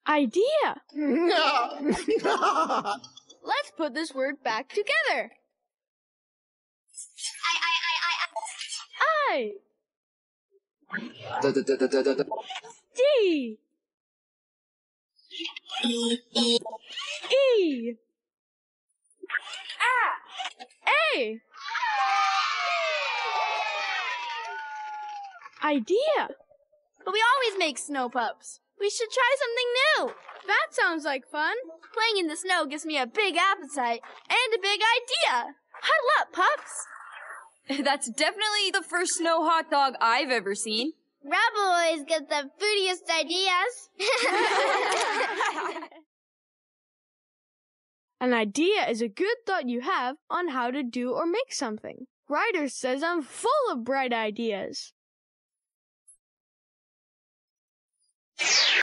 Idea! Let's put this word back together. I. D. E. A. Idea! But we always make snow pups. We should try something new. That sounds like fun. Playing in the snow gives me a big appetite and a big idea. Huddle up, pups. That's definitely the first snow hot dog I've ever seen. Rebel always gets the foodiest ideas. An idea is a good thought you have on how to do or make something. Ryder says I'm full of bright ideas.